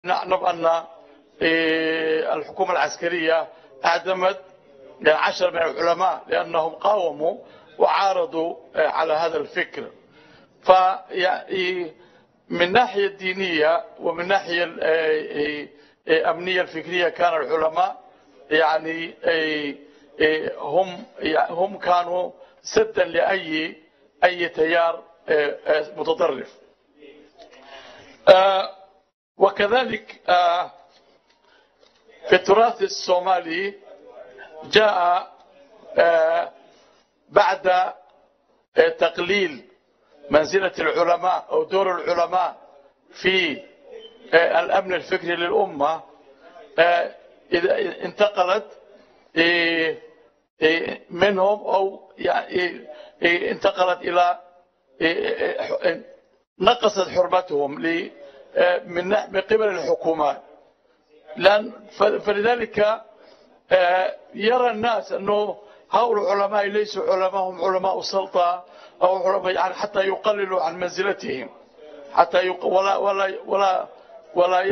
نعلم أن الحكومة العسكرية أعدمت 10 من العلماء لأنهم قاوموا وعارضوا على هذا الفكر. من ناحية دينية ومن ناحية أمنية الفكرية كان العلماء يعني هم كانوا سدا لأي تيار متطرف. وكذلك في التراث الصومالي جاء بعد تقليل منزلة العلماء أو دور العلماء في الأمن الفكري للأمة، إذا انتقلت منهم أو يعني انتقلت إلى نقصت حرمتهم من قبل الحكومات. فلذلك يرى الناس أنه هؤلاء العلماء ليسوا علماء، هم علماء سلطة أو علماء يعني حتى يقللوا عن منزلتهم، حتى ولا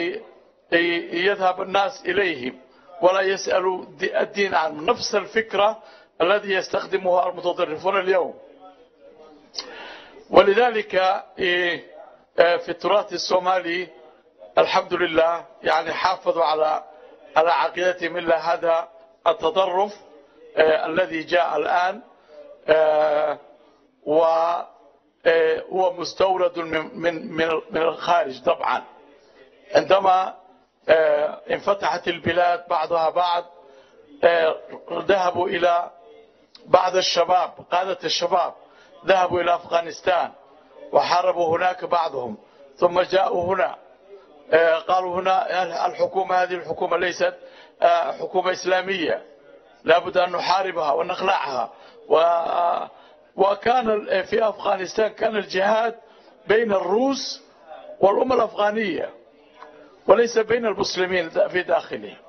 يذهب الناس إليهم ولا يسألوا الدين عنهم. نفس الفكرة الذي يستخدمها المتطرفون اليوم. ولذلك في التراث الصومالي الحمد لله يعني حافظوا على عقيدتهم إلا هذا التطرف الذي جاء الآن، وهو مستورد من الخارج. طبعا عندما انفتحت البلاد بعضها بعض ذهبوا إلى بعض الشباب، قادة الشباب ذهبوا إلى أفغانستان وحاربوا هناك بعضهم، ثم جاءوا هنا قالوا هنا الحكومة هذه الحكومة ليست حكومة إسلامية، لابد أن نحاربها ونخلعها. وكان في أفغانستان كان الجهاد بين الروس والأمة الأفغانية وليس بين المسلمين في داخله.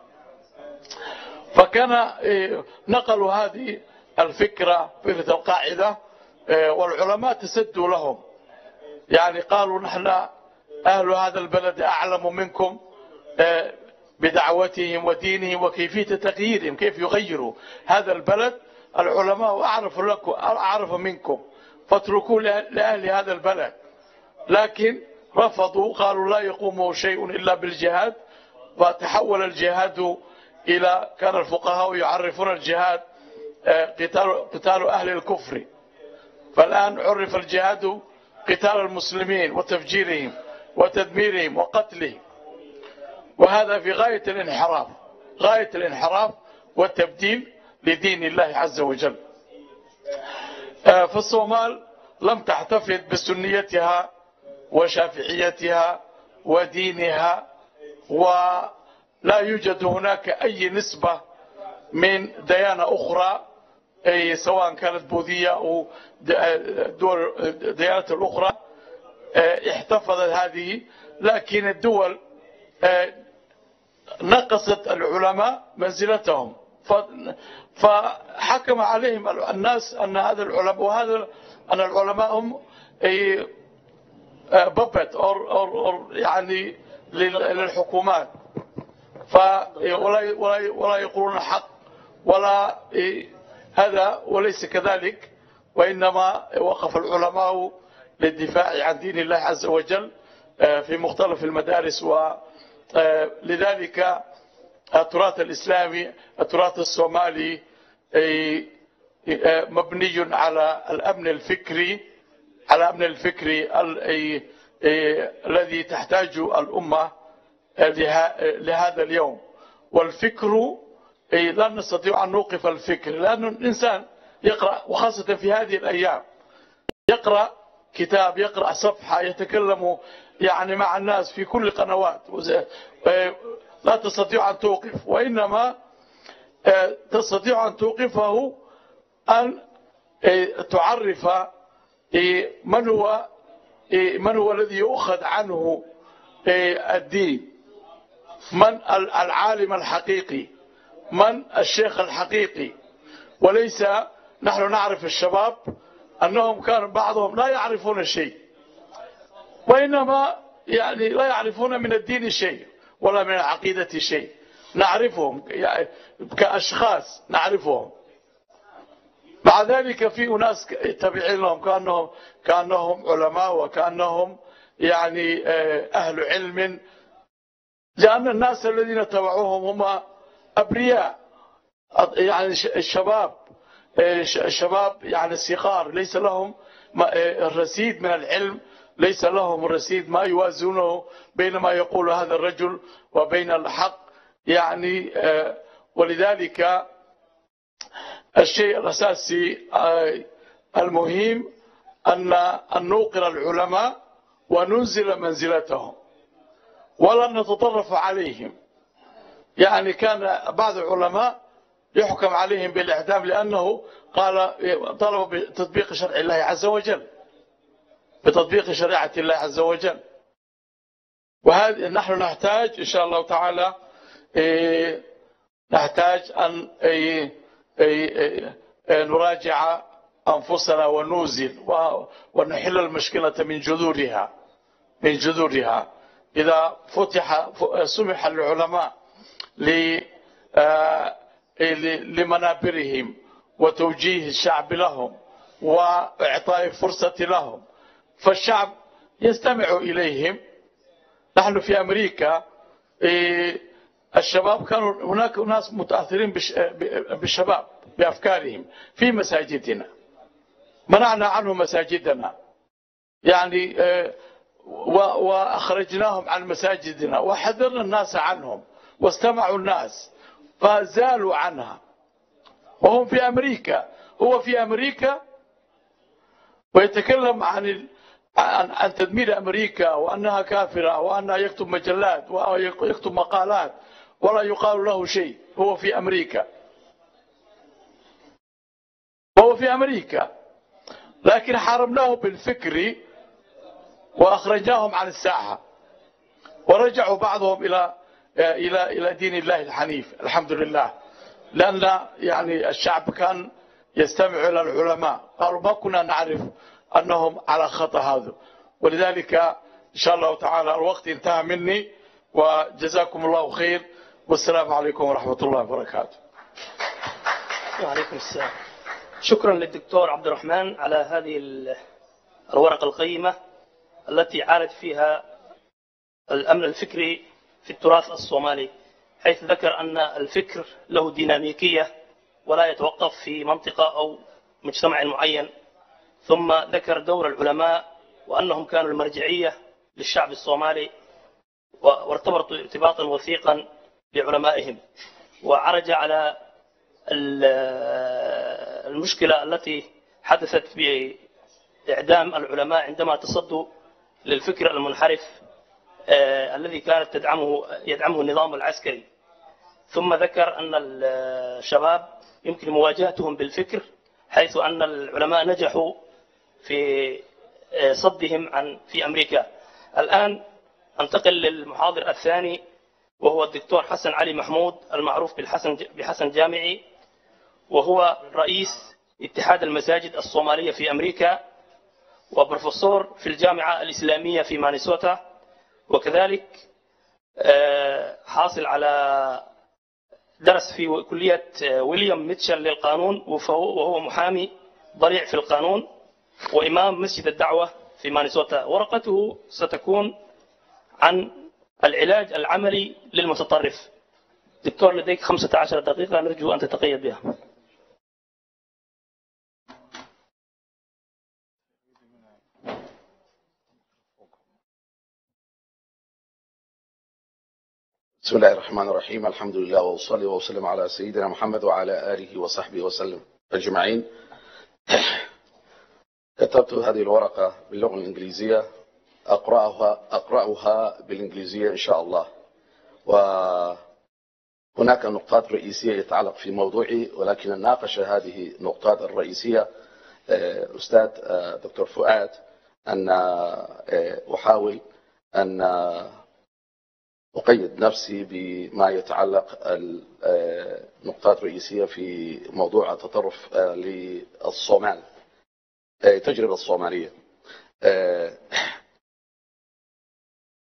فكان نقلوا هذه الفكرة، فكرة القاعدة، والعلماء تسدوا لهم، يعني قالوا نحن أهل هذا البلد أعلم منكم بدعوتهم ودينهم وكيفية تغييرهم، كيف يغيروا هذا البلد. العلماء أعرف منكم، فاتركوا لأهل هذا البلد. لكن رفضوا، قالوا لا يقوم شيء إلا بالجهاد. وتحول الجهاد إلى كان الفقهاء يعرفون الجهاد قتال أهل الكفر، فالآن عرف الجهاد قتال المسلمين وتفجيرهم وتدميرهم وقتلهم. وهذا في غاية الانحراف والتبديل لدين الله عز وجل. فالصومال لم تحتفظ بسنيتها وشافعيتها ودينها، ولا يوجد هناك أي نسبة من ديانة أخرى، أي سواء كانت بوذية أو ديانات الأخرى احتفظت هذه. لكن الدول نقصت العلماء منزلتهم، فحكم عليهم الناس أن هذا العلماء أن العلماء هم ببت أو يعني للحكومات، ولا يقولون الحق ولا هذا، وليس كذلك. وإنما وقف العلماء للدفاع عن دين الله عز وجل في مختلف المدارس. ولذلك التراث الإسلامي، التراث الصومالي مبني على الأمن الفكري الذي تحتاج الأمة لهذا اليوم. والفكر لا نستطيع أن نوقف الفكر، لأن الإنسان يقرأ، وخاصة في هذه الأيام، يقرأ كتاب، يقرأ صفحة، يتكلم يعني مع الناس في كل قنوات، لا تستطيع أن توقف. وإنما تستطيع أن توقفه أن تعرف من هو الذي يؤخذ عنه الدين، من العالم الحقيقي، من الشيخ الحقيقي. وليس نحن نعرف الشباب أنهم كانوا بعضهم لا يعرفون شيء، وإنما يعني لا يعرفون من الدين شيء ولا من العقيدة شيء، نعرفهم يعني كأشخاص نعرفهم. مع ذلك في أناس تابعين لهم كأنهم علماء وكأنهم يعني أهل علم، لأن الناس الذين تبعوهم هم أبرياء، يعني الشباب يعني الصغار، ليس لهم الرصيد من العلم، ليس لهم الرصيد ما يوازونه بين ما يقول هذا الرجل وبين الحق يعني. ولذلك الشيء الأساسي المهم أن نوقر العلماء وننزل منزلتهم ولا نتطرف عليهم. يعني كان بعض العلماء يحكم عليهم بالإعدام لأنه طلب بتطبيق شرع الله عز وجل، بتطبيق شريعة الله عز وجل. وهذا نحن نحتاج إن شاء الله تعالى نحتاج أن نراجع أنفسنا ونوزن ونحل المشكلة من جذورها. إذا سمح للعلماء لمنابرهم وتوجيه الشعب لهم وإعطاء فرصة لهم، فالشعب يستمع إليهم. نحن في أمريكا الشباب كانوا هناك ناس متأثرين بالشباب بأفكارهم في مساجدنا، منعنا عنهم مساجدنا يعني وأخرجناهم عن مساجدنا وحذرنا الناس عنهم واستمعوا الناس فزالوا عنها، وهم في أمريكا. هو في أمريكا ويتكلم عن تدمير أمريكا وأنها كافرة وأنها يكتب مجلات ويكتب مقالات ولا يقال له شيء. هو في أمريكا، لكن حاربناه بالفكر وأخرجناهم عن الساحة ورجعوا بعضهم إلى دين الله الحنيف الحمد لله، لأن يعني الشعب كان يستمع إلى العلماء، قالوا ما كنا نعرف أنهم على خطأ هذا. ولذلك إن شاء الله تعالى الوقت انتهى مني، وجزاكم الله خير، والسلام عليكم ورحمة الله وبركاته. وعليكم السلام. شكرا للدكتور عبد الرحمن على هذه الورقة القيمة التي عالت فيها الأمن الفكري في التراث الصومالي، حيث ذكر أن الفكر له ديناميكية ولا يتوقف في منطقة أو مجتمع معين، ثم ذكر دور العلماء وأنهم كانوا المرجعية للشعب الصومالي وارتبطوا ارتباطا وثيقا بعلمائهم، وعرج على المشكلة التي حدثت بإعدام العلماء عندما تصدوا للفكر المنحرف الذي كانت يدعمه النظام العسكري. ثم ذكر أن الشباب يمكن مواجهتهم بالفكر، حيث أن العلماء نجحوا في صدهم في أمريكا. الآن أنتقل للمحاضر الثاني، وهو الدكتور حسن علي محمود المعروف بحسن جامعي، وهو رئيس اتحاد المساجد الصومالية في أمريكا وبروفيسور في الجامعة الإسلامية في مانيسوتا، وكذلك حاصل على درس في كلية ويليام ميتشل للقانون، وهو محامي ضليع في القانون وإمام مسجد الدعوة في مانيسوتا. ورقته ستكون عن العلاج العملي للمتطرف. دكتور لديك 15 دقيقة نرجو أن تتقيد بها. بسم الله الرحمن الرحيم. الحمد لله وأصلي وأسلم على سيدنا محمد وعلى آله وصحبه وسلم أجمعين. كتبت هذه الورقة باللغة الإنجليزية، أقرأها بالإنجليزية إن شاء الله. وهناك نقاط رئيسية يتعلق في موضوعي، ولكن نناقش هذه النقاط الرئيسية أستاذ دكتور فؤاد أن أحاول أن أقيد نفسي بما يتعلق النقاط الرئيسية في موضوع التطرف للصومال، التجربة الصومالية.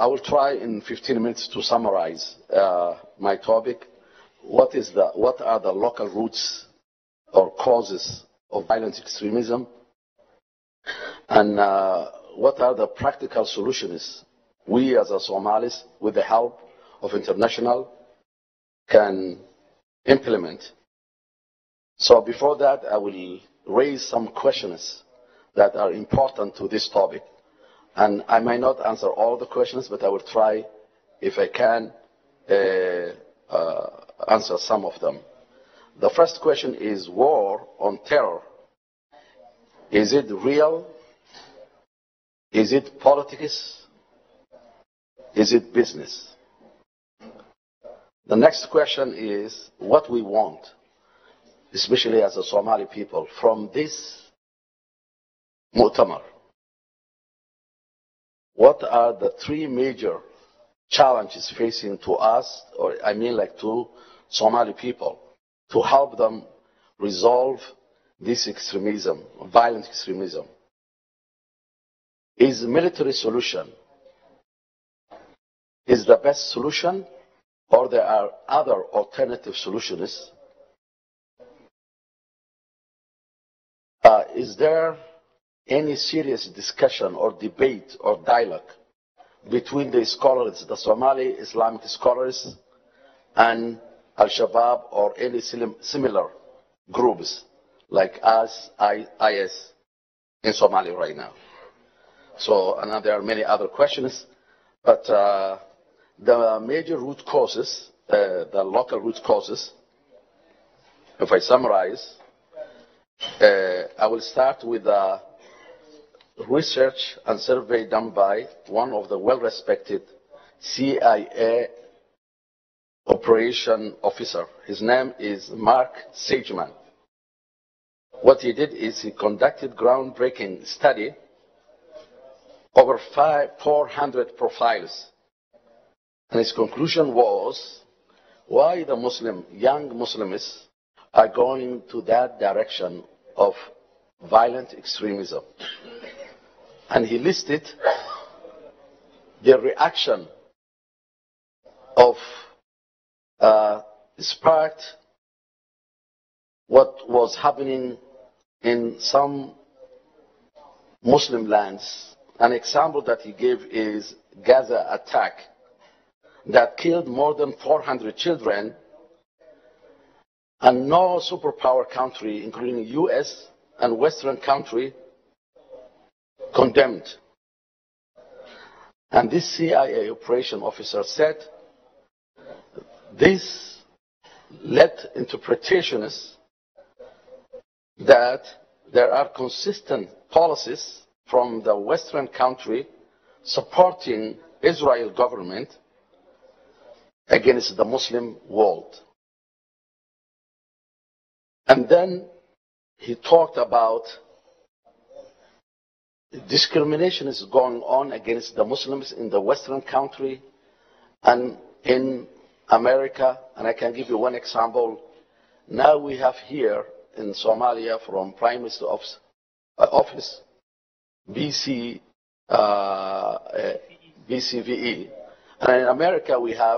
I will try in 15 minutes to summarize my topic. What are the local roots or causes of violent extremism, and what are the practical solutions we as a Somalis, with the help of international, can implement. So before that, I will raise some questions that are important to this topic. And I might not answer all the questions, but I will try, if I can, answer some of them. The first question is war on terror. Is it real? Is it politics? Is it business? The next question is what we want, especially as a Somali people, from this Mu'tamar. What are the three major challenges facing to us, or I mean like to Somali people, to help them resolve this extremism, violent extremism? Is military solution is the best solution, or there are other alternative solutions? Is there any serious discussion or debate or dialogue between the scholars, the Somali Islamic scholars, and Al-Shabaab or any similar groups like us, IS, in Somalia right now? So, and there are many other questions, but the major root causes, the local root causes, if I summarize, I will start with a research and survey done by one of the well-respected CIA operation officer. His name is Mark Sageman. What he did is he conducted groundbreaking study over 400 profiles. And his conclusion was why the young Muslims are going to that direction of violent extremism. And he listed the reaction of sparked what was happening in some Muslim lands. An example that he gave is Gaza attack that killed more than 400 children, and no superpower country, including US and Western country, condemned. And this CIA operation officer said this led interpretations that there are consistent policies from the Western country supporting Israel government against the Muslim world. And then he talked about discrimination is going on against the Muslims in the Western country and in America. And I can give you one example. Now we have here in Somalia from Prime Minister's office, BCVE. And in America we have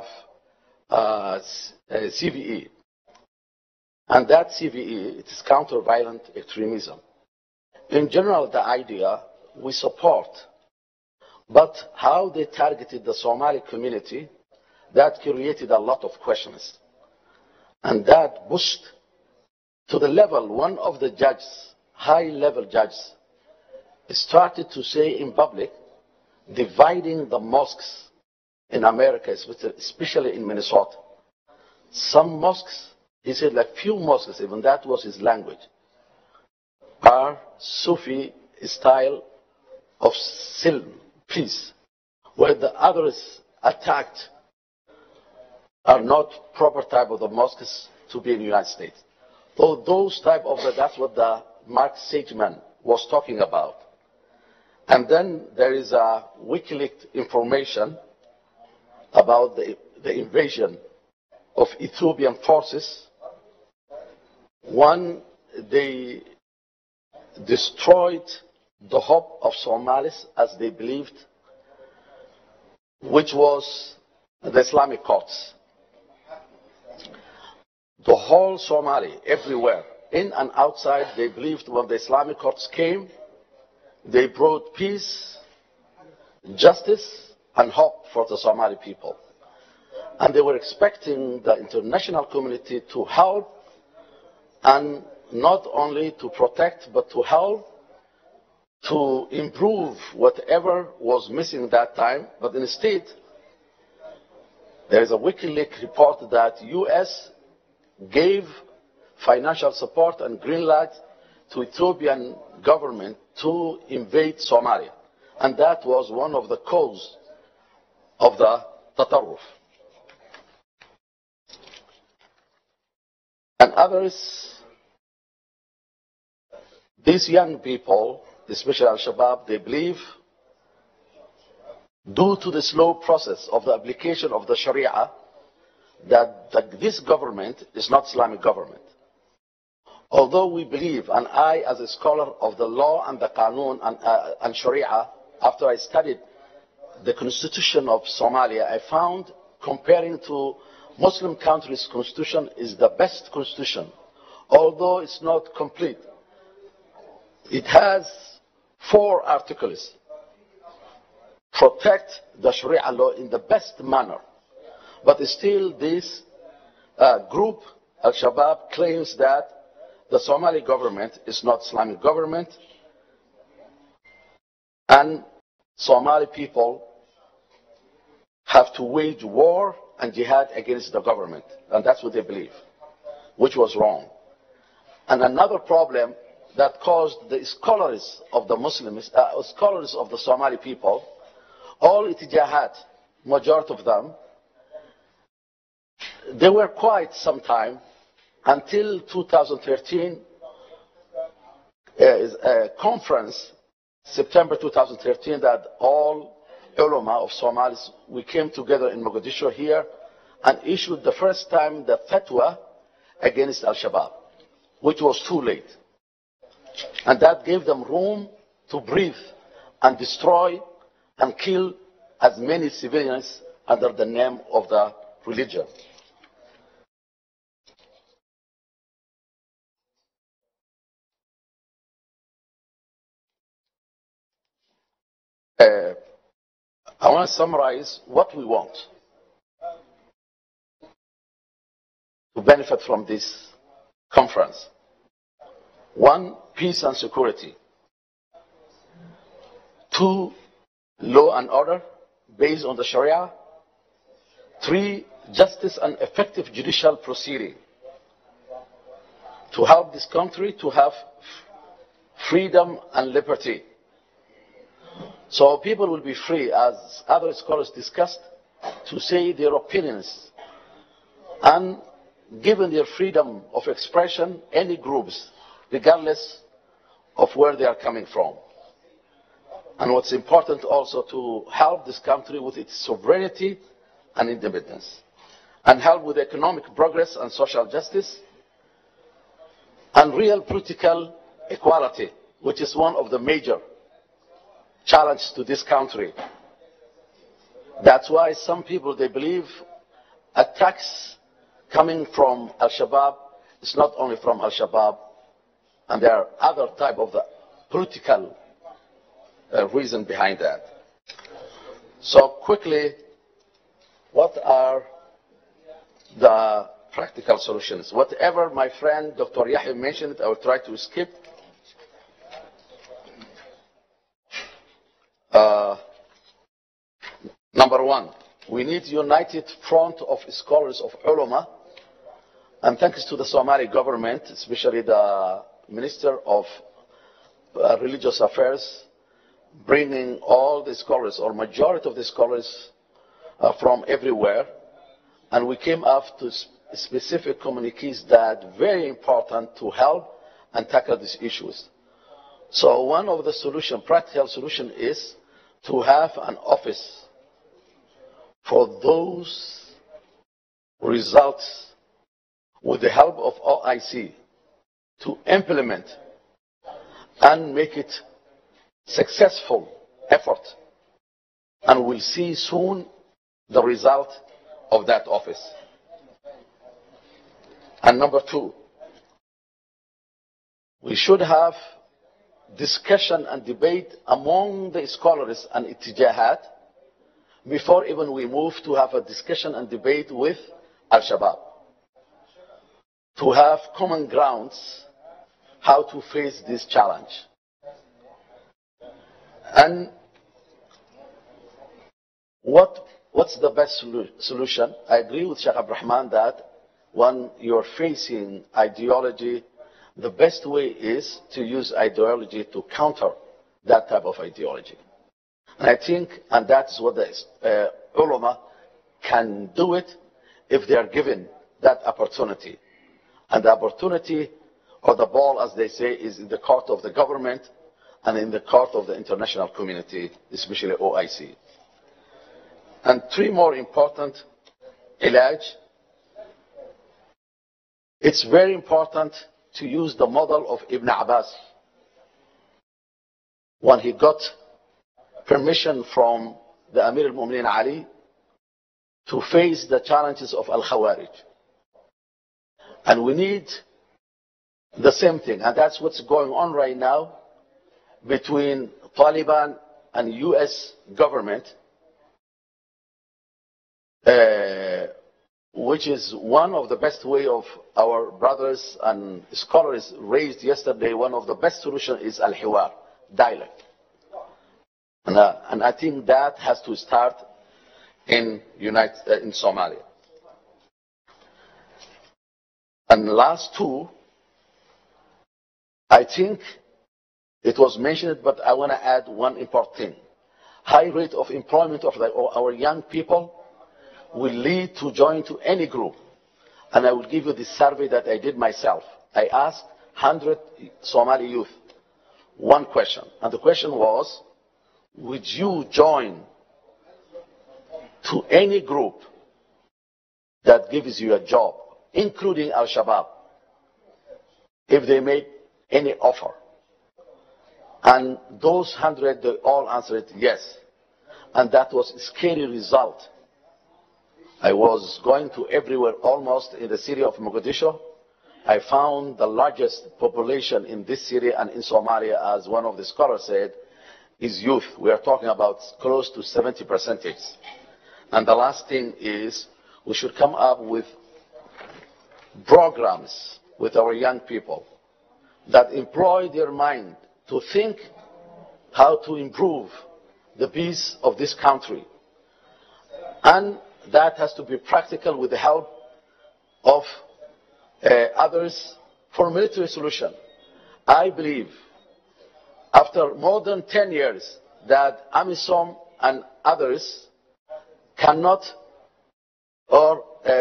CVE. And that CVE, it is counter-violent extremism. In general, the idea we support, but how they targeted the Somali community, that created a lot of questions. And that pushed to the level, one of the judges, high-level judges, started to say in public, dividing the mosques in America, especially in Minnesota. Some mosques, he said, like few mosques, even that was his language, are Sufi style of silm, peace, where the others attacked are not proper type of the mosques to be in the United States. So those type of that's what the Mark Sageman was talking about. And then there is a WikiLeaks information about the invasion of Ethiopian forces. One, they destroyed the hope of Somalis, as they believed which was the Islamic courts. The whole Somali, everywhere, in and outside, they believed when the Islamic courts came, they brought peace, justice, and hope for the Somali people. And they were expecting the international community to help, and not only to protect, but to help to improve whatever was missing that time. But instead, there is a WikiLeaks report that U.S. gave financial support and green light to Ethiopian government to invade Somalia. And that was one of the causes of the Tatarruf. And others, these young people, especially Al-Shabaab, they believe, due to the slow process of the application of the Sharia, that this government is not Islamic government. Although we believe, and I as a scholar of the law and the Qanun and Sharia, after I studied the constitution of Somalia, I found comparing to Muslim countries' constitution is the best constitution, although it's not complete. It has 4 articles. Protect the Sharia law in the best manner. But still this group, Al-Shabaab, claims that the Somali government is not Islamic government, and Somali people have to wage war and jihad against the government. And that's what they believe, which was wrong. And another problem that caused the scholars of the Muslims, scholars of the Somali people, all itijahat, majority of them, they were quiet some time until 2013, a conference, September 2013, that all ulama of Somalis, we came together in Mogadishu here and issued the first time the fatwa against Al-Shabaab, which was too late. And that gave them room to breathe and destroy and kill as many civilians under the name of the religion. I want to summarize what we want to benefit from this conference. 1, peace and security. 2, law and order based on the Sharia. 3, justice and effective judicial proceeding to help this country to have freedom and liberty. So people will be free, as other scholars discussed, to say their opinions. And given their freedom of expression, any groups, regardless of where they are coming from. And what's important also to help this country with its sovereignty and independence. And help with economic progress and social justice. And real political equality, which is one of the major challenge to this country. That's why some people, they believe attacks coming from Al-Shabaab is not only from Al-Shabaab, and there are other type of the political reason behind that. So quickly, what are the practical solutions? Whatever my friend Dr. Yahya mentioned, I will try to skip. Number 1, we need united front of scholars of ulama, and thanks to the Somali government, especially the Minister of Religious Affairs, bringing all the scholars, or majority of the scholars from everywhere, and we came up to specific communiques that very important to help and tackle these issues. So one of the solution, practical solution, is to have an office for those results with the help of OIC to implement and make it successful effort. And we'll see soon the result of that office. And number two, we should have discussion and debate among the scholars and ittijahat before even we move to have a discussion and debate with Al-Shabaab, to have common grounds how to face this challenge. And what's the best solution? I agree with Sheikh Abdurrahman that when you're facing ideology, the best way is to use ideology to counter that type of ideology. And I think, and that's what the ulama can do it if they are given that opportunity. And the opportunity, or the ball, as they say, is in the court of the government and in the court of the international community, especially OIC. And three more important, ilaj. It's very important to use the model of Ibn Abbas. When he got permission from the Amir al-Mu'minin Ali to face the challenges of Al-Khawarij. And we need the same thing, and that's what's going on right now between Taliban and US government, which is one of the best way of our brothers and scholars raised yesterday. One of the best solutions is al-hiwar, dialogue. And I think that has to start in Somalia. And last two, I think it was mentioned, but I want to add one important thing. High rate of employment of our young people will lead to join to any group. And I will give you this survey that I did myself. I asked 100 Somali youth one question. And the question was, would you join to any group that gives you a job, including Al-Shabaab, if they made any offer? And those 100, they all answered yes. And that was a scary result. I was going to everywhere, almost in the city of Mogadishu. I found the largest population in this city and in Somalia, as one of the scholars said, is youth. We are talking about close to 70%. And the last thing is, we should come up with programs with our young people that employ their mind to think how to improve the peace of this country. And that has to be practical with the help of others for military solution. I believe after more than 10 years that AMISOM and others cannot, or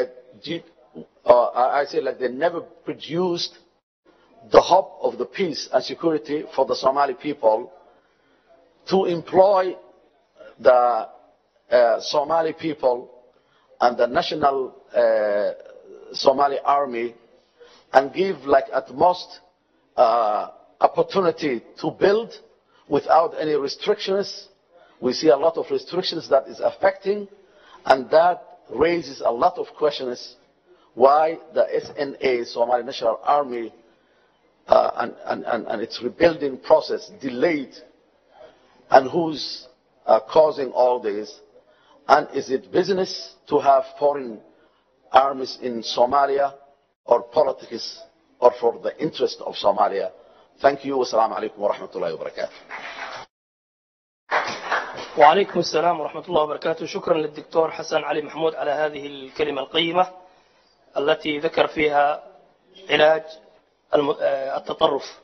I say like they never produced the hope of the peace and security for the Somali people, to employ the Somali people and the national Somali army and give like at most opportunity to build without any restrictions. We see a lot of restrictions that is affecting, and that raises a lot of questions why the SNA, Somali National Army, and its rebuilding process delayed, and who's causing all this. And is it business to have foreign armies in Somalia, or politics, or for the interest of Somalia? Thank you. Wassalamu alaikum wa rahmatullahi wa barakatuh. وعليكم السلام ورحمة الله وبركاته. شكرا للدكتور حسن علي محمود على هذه الكلمة القيمة التي ذكر فيها علاج التطرف.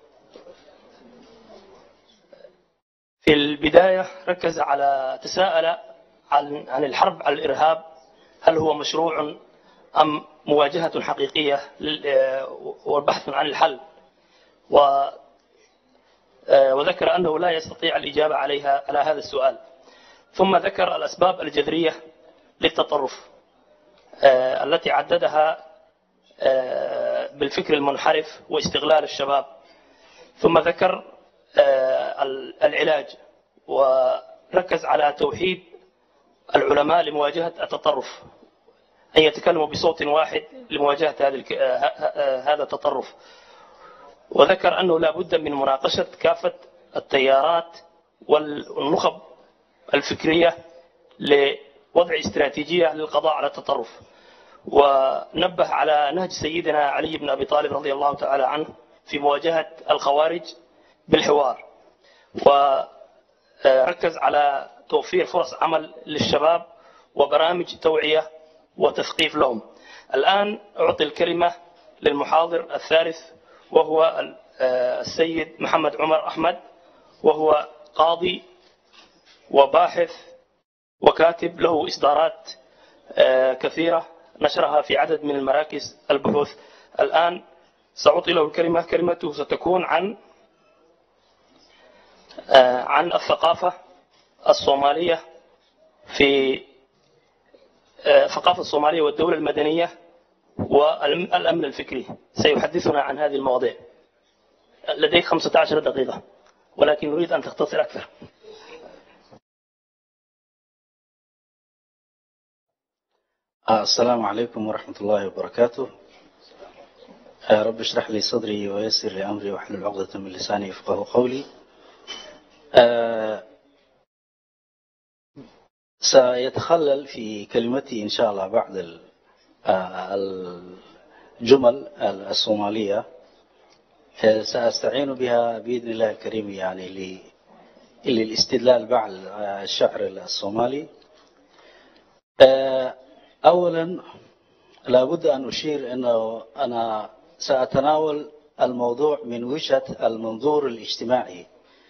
في البداية ركز على تساءل عن الحرب على الإرهاب، هل هو مشروع أم مواجهة حقيقية والبحث عن الحل، وذكر أنه لا يستطيع الإجابة عليها على هذا السؤال. ثم ذكر الأسباب الجذرية للتطرف التي عددها بالفكر المنحرف واستغلال الشباب. ثم ذكر العلاج وركز على توحيد العلماء لمواجهة التطرف، أن يتكلموا بصوت واحد لمواجهة هذا التطرف. وذكر أنه لا بد من مناقشة كافة التيارات والنخب الفكرية لوضع استراتيجية للقضاء على التطرف، ونبه على نهج سيدنا علي بن أبي طالب رضي الله تعالى عنه في مواجهة الخوارج بالحوار، وركز على توفير فرص عمل للشباب وبرامج توعية وتثقيف لهم. الآن أعطي الكلمة للمحاضر الثالث، وهو السيد محمد عمر أحمد، وهو قاضي وباحث وكاتب، له إصدارات كثيرة نشرها في عدد من المراكز البحوث. الآن سأعطي له الكلمة. كلمته ستكون عن الثقافة الصومالية في الثقافة الصومالية والدولة المدنية والأمن الفكري. سيحدثنا عن هذه المواضيع. لديك 15 دقيقة، ولكن نريد أن تختصر أكثر. السلام عليكم ورحمة الله وبركاته. رب اشرح لي صدري ويسر لي أمري واحلل عقدة من لساني يفقهوا قولي. سيتخلل في كلمتي إن شاء الله بعض الجمل الصومالية، سأستعين بها بإذن الله الكريم يعني للاستدلال بعض الشعر الصومالي. أولا لابد أن أشير أنه أنا سأتناول الموضوع من وجهة المنظور الاجتماعي.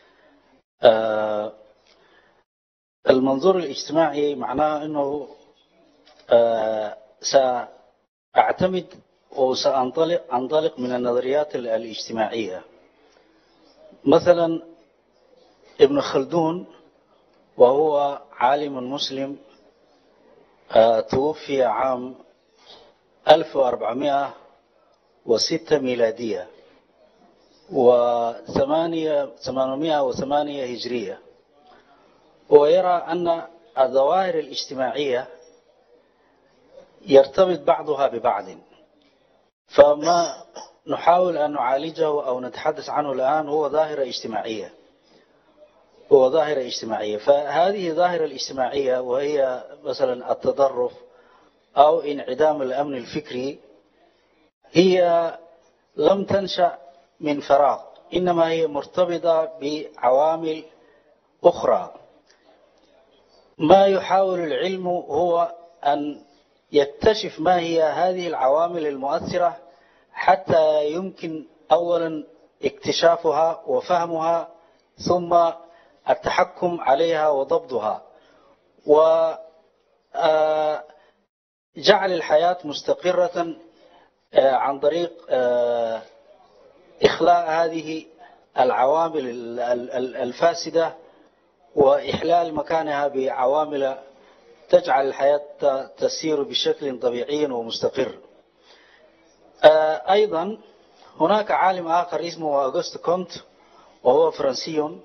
المنظور الاجتماعي معناه أنه سأعتمد وسأنطلق من النظريات الاجتماعية. مثلا ابن خلدون، وهو عالم مسلم توفي عام 1406 ميلادية و808 هجرية، ويرى أن الظواهر الاجتماعية يرتبط بعضها ببعض، فما نحاول أن نعالجه أو نتحدث عنه الآن هو ظاهرة اجتماعية. فهذه ظاهرة الاجتماعية، وهي مثلا التطرف أو انعدام الأمن الفكري، هي لم تنشأ من فراغ، إنما هي مرتبطة بعوامل أخرى. ما يحاول العلم هو أن يكتشف ما هي هذه العوامل المؤثرة حتى يمكن أولا اكتشافها وفهمها، ثم التحكم عليها وضبطها، وجعل الحياة مستقرة عن طريق إخلاء هذه العوامل الفاسدة وإحلال مكانها بعوامل تجعل الحياة تسير بشكل طبيعي ومستقر. أيضا هناك عالم آخر اسمه أغسطس كونت، وهو فرنسي،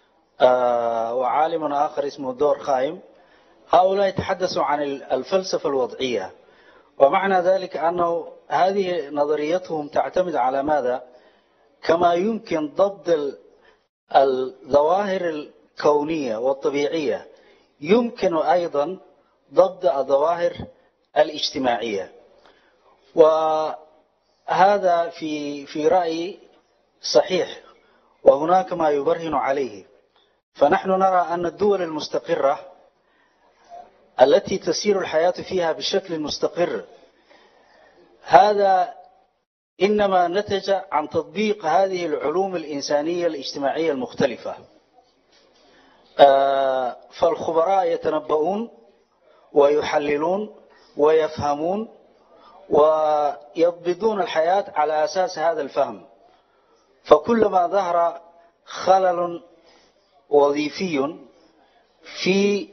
وعالم آخر اسمه دورخايم. هؤلاء يتحدثوا عن الفلسفة الوضعية، ومعنى ذلك أنه هذه نظريتهم تعتمد على ماذا؟ كما يمكن ضبط الظواهر الكونية والطبيعية، يمكن أيضا ضبط الظواهر الاجتماعية. وهذا في رأيي صحيح، وهناك ما يبرهن عليه. فنحن نرى أن الدول المستقرة التي تسير الحياة فيها بشكل مستقر، هذا إنما نتج عن تطبيق هذه العلوم الإنسانية الاجتماعية المختلفة. فالخبراء يتنبؤون ويحللون ويفهمون ويضبطون الحياة على أساس هذا الفهم. فكلما ظهر خلل وظيفي في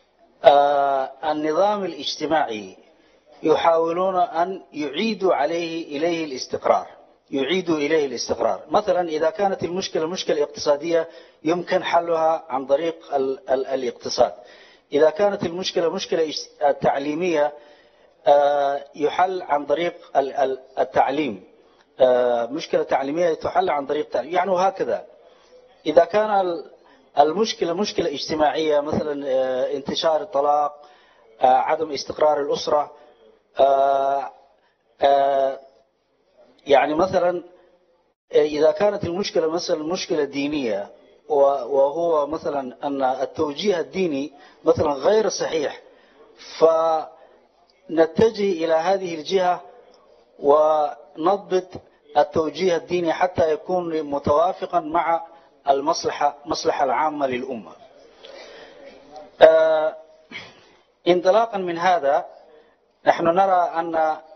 النظام الاجتماعي يحاولون أن يعيدوا إليه الاستقرار. مثلا إذا كانت المشكلة اقتصادية، يمكن حلها عن طريق الاقتصاد. إذا كانت المشكلة مشكلة تعليمية يحل عن طريق التعليم، مشكلة تعليمية تحل عن طريق التعليم، يعني وهكذا. إذا كان المشكلة مشكلة اجتماعية مثلا انتشار الطلاق، عدم استقرار الأسرة، يعني مثلا إذا كانت المشكلة مثلا مشكلة دينية وهو مثلا أن التوجيه الديني مثلا غير صحيح، فنتجه إلى هذه الجهة ونضبط التوجيه الديني حتى يكون متوافقا مع المصلحة العامة للأمة. انطلاقا من هذا نحن نرى أن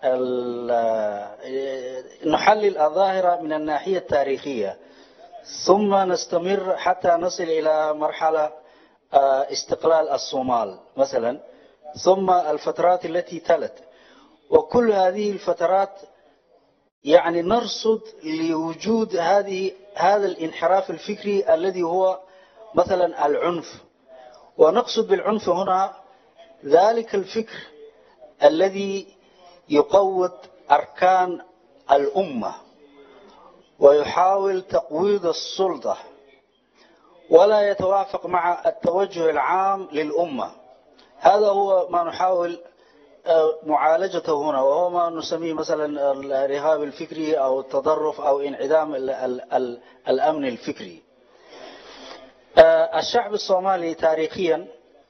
نحلل الظاهرة من الناحية التاريخية، ثم نستمر حتى نصل إلى مرحلة استقلال الصومال مثلا، ثم الفترات التي تلت. وكل هذه الفترات يعني نرصد لوجود هذا الانحراف الفكري الذي هو مثلا العنف. ونقصد بالعنف هنا ذلك الفكر الذي يقوض أركان الأمة ويحاول تقويض السلطة ولا يتوافق مع التوجه العام للأمة. هذا هو ما نحاول معالجته هنا، وهو ما نسميه مثلا الإرهاب الفكري أو التطرف أو انعدام الأمن الفكري. الشعب الصومالي تاريخيا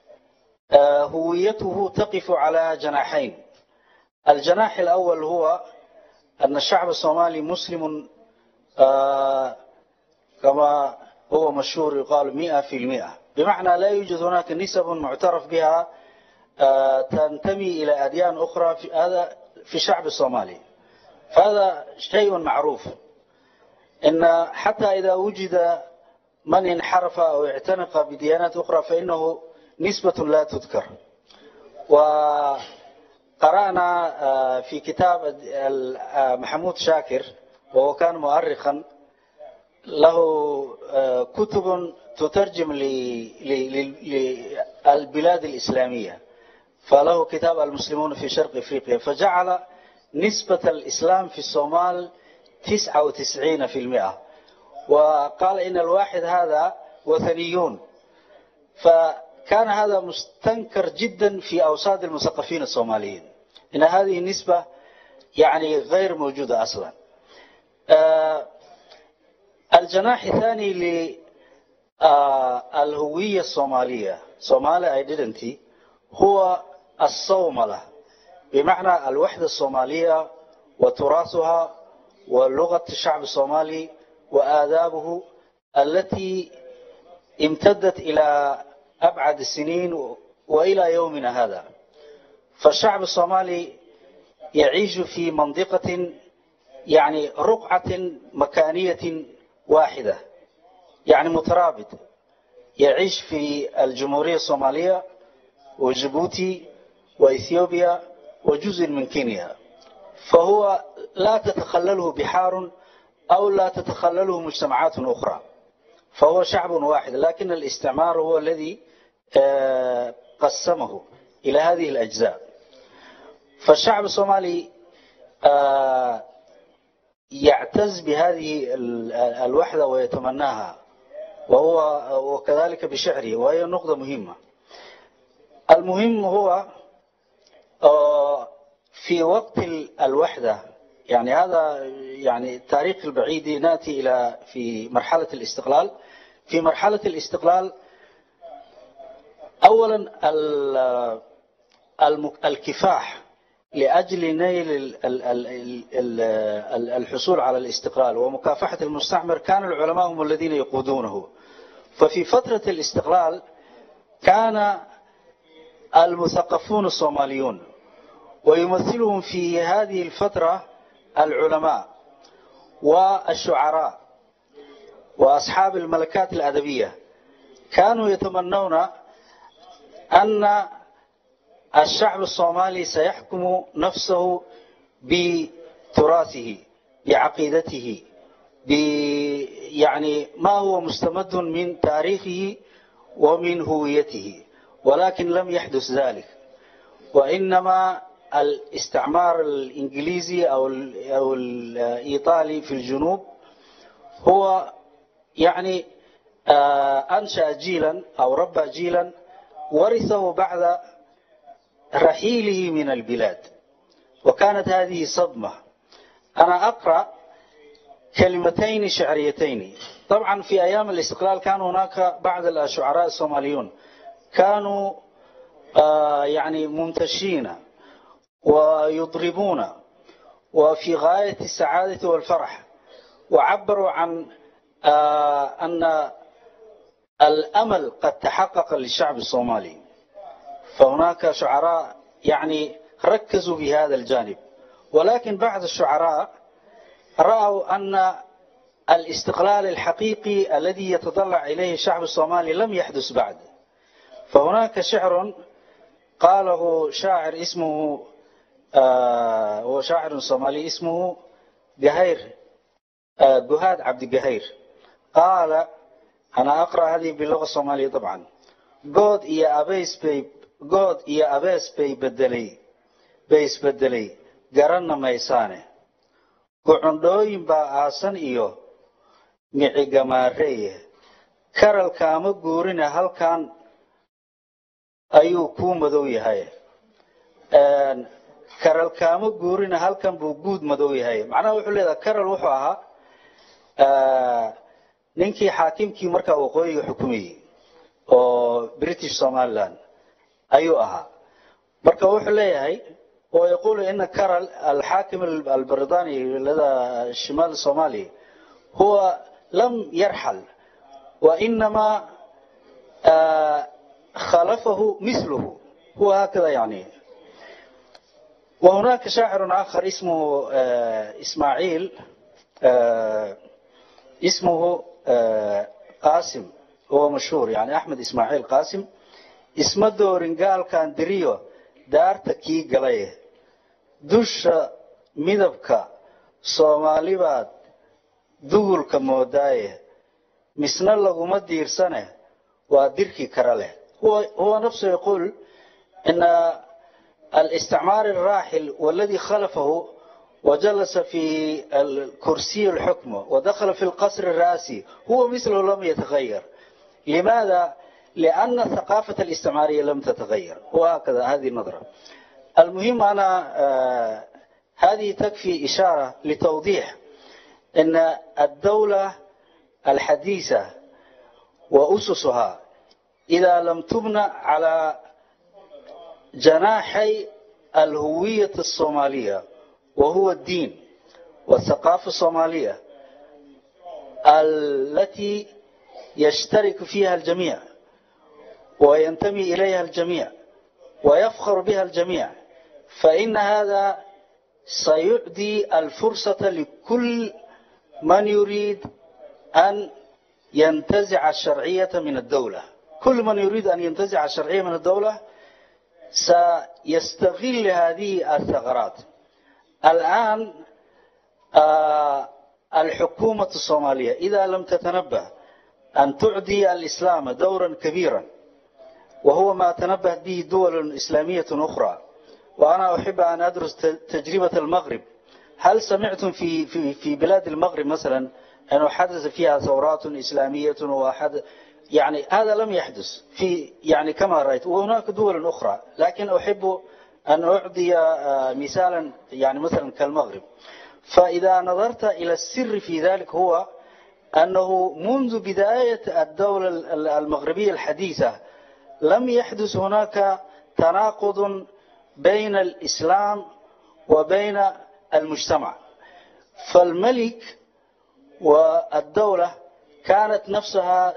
هويته تقف على جناحين. الجناح الأول هو أن الشعب الصومالي مسلم كما هو مشهور يقال 100%، بمعنى لا يوجد هناك نسب معترف بها تنتمي إلى أديان أخرى هذا في الشعب الصومالي. فهذا شيء معروف، إن حتى إذا وجد من انحرف أو اعتنق بديانات أخرى فإنه نسبة لا تذكر. وقرأنا في كتاب محمود شاكر، وهو كان مؤرخا له كتب تترجم للبلاد الإسلامية، فله كتاب المسلمون في شرق إفريقيا، فجعل نسبة الإسلام في الصومال 99%، وقال إن الواحد هذا وثنيون. فكان هذا مستنكر جدا في أوساط المثقفين الصوماليين، إن هذه النسبة يعني غير موجودة أصلا. الجناح الثاني للهوية الصومالية Somali identity هو الصوملة، بمعنى الوحدة الصومالية وتراثها ولغة الشعب الصومالي وآدابه التي امتدت إلى أبعد السنين وإلى يومنا هذا. فالشعب الصومالي يعيش في منطقة يعني رقعة مكانية واحدة، يعني مترابط، يعيش في الجمهورية الصومالية وجيبوتي وإثيوبيا وجزء من كينيا، فهو لا تتخلله بحار أو لا تتخلله مجتمعات أخرى، فهو شعب واحد، لكن الاستعمار هو الذي قسمه إلى هذه الأجزاء. فالشعب الصومالي يعتز بهذه الوحدة ويتمناها، وكذلك بشعره، وهي نقطة مهمة. المهم هو في وقت الوحدة، يعني هذا يعني التاريخ البعيد، نأتي إلى في مرحلة الاستقلال. في مرحلة الاستقلال أولا الكفاح لأجل نيل الحصول على الاستقلال ومكافحة المستعمر كان العلماء هم الذين يقودونه. ففي فترة الاستقلال كان المثقفون الصوماليون، ويمثلهم في هذه الفترة العلماء والشعراء وأصحاب الملكات الأدبية، كانوا يتمنون أن الشعب الصومالي سيحكم نفسه بتراثه، بعقيدته، يعني ما هو مستمد من تاريخه ومن هويته، ولكن لم يحدث ذلك، وإنما الاستعمار الإنجليزي أو الإيطالي في الجنوب هو يعني أنشأ جيلا أو ربى جيلا ورثه بعد رحيله من البلاد، وكانت هذه صدمة. أنا أقرأ كلمتين شعريتين. طبعا في أيام الاستقلال كان هناك بعض الشعراء الصوماليون كانوا يعني منتشين ويضربون وفي غاية السعادة والفرح، وعبروا عن أن الأمل قد تحقق للشعب الصومالي. فهناك شعراء يعني ركزوا في هذا الجانب، ولكن بعض الشعراء رأوا أن الاستقلال الحقيقي الذي يتطلع إليه الشعب الصومالي لم يحدث بعد. فهناك شعر قاله شاعر اسمه هو شاعر صومالي اسمه جهاد عبد القهير. قال، أنا أقرأ هذه باللغة الصومالية طبعا: God iyo abees bay isbedelay garanna maysaane, gucundhooyin baa aasan iyo micigamaareye, karalkaama guurina halkan ayuu kuu madow yahay. karalkaama guurina halkan buu guud madow yahay. macnaha wuxuu leedahay karal wuxuu ahaa ninkii xaakimkii markaa waqooyiga xukumayey oo British Somaliland ayuu ahaa. marka wuxuu leeyahay ويقول إن كارل الحاكم البريطاني لدى شمال الصومالي هو لم يرحل، وإنما خلفه مثله، هو هكذا يعني. وهناك شاعر آخر اسمه إسماعيل، اسمه قاسم، هو مشهور يعني أحمد إسماعيل قاسم. اسمه دورنقال كان دريو دارتا كي قليه dusha midabka Soomaali baad dugulka moodaaye misna laguma diirsane waa dirki kara leh. هو نفسه يقول إن الاستعمار الراحل والذي خلفه وجلس في الكرسي الحكم ودخل في القصر الرئاسي هو مثله لم يتغير. لماذا؟ لأن ثقافة الاستعمارية لم تتغير. وهكذا هذه النظرة. المهم أنا هذه تكفي إشارة لتوضيح أن الدولة الحديثة وأسسها إذا لم تبنى على جناحي الهوية الصومالية وهو الدين والثقافة الصومالية التي يشترك فيها الجميع وينتمي إليها الجميع ويفخر بها الجميع، فإن هذا سيعطي الفرصة لكل من يريد أن ينتزع الشرعية من الدولة. كل من يريد أن ينتزع الشرعية من الدولة سيستغل هذه الثغرات. الآن الحكومة الصومالية إذا لم تتنبه أن تعطي الإسلام دورا كبيرا، وهو ما تنبه به دول إسلامية أخرى، وأنا أحب أن أدرس تجربة المغرب. هل سمعتم في بلاد المغرب مثلا أنه حدث فيها ثورات إسلامية يعني هذا لم يحدث في يعني كما رأيت، وهناك دول أخرى. لكن أحب أن أعطي مثالا يعني مثلا كالمغرب. فإذا نظرت إلى السر في ذلك هو أنه منذ بداية الدولة المغربية الحديثة لم يحدث هناك تناقض بين الإسلام وبين المجتمع. فالملك والدولة كانت نفسها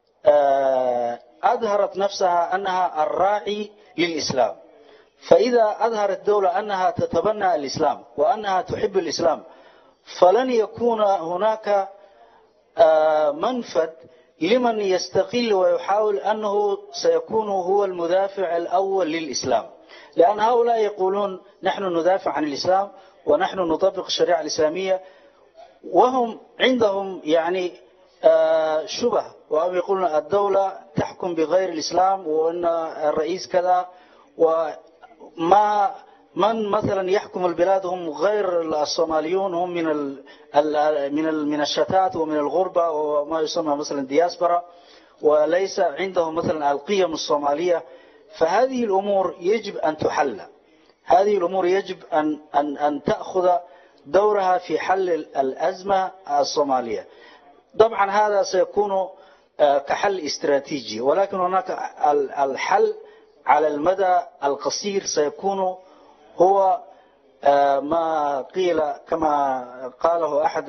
أظهرت نفسها أنها الراعي للإسلام. فإذا أظهرت الدولة أنها تتبنى الإسلام وأنها تحب الإسلام فلن يكون هناك منفذ لمن يستقل ويحاول أنه سيكون هو المدافع الأول للإسلام، لأن هؤلاء يقولون نحن ندافع عن الإسلام ونحن نطبق الشريعة الإسلامية، وهم عندهم يعني شبه، وهم يقولون الدولة تحكم بغير الإسلام وأن الرئيس كذا، وما من مثلا يحكم البلاد هم غير الصوماليون، هم من الشتات ومن الغربة وما يسمى مثلا دياسبرا، وليس عندهم مثلا القيم الصومالية. فهذه الأمور يجب أن تحل، هذه الأمور يجب أن تأخذ دورها في حل الأزمة الصومالية. طبعا هذا سيكون كحل استراتيجي، ولكن هناك الحل على المدى القصير سيكون هو ما قيل كما قاله أحد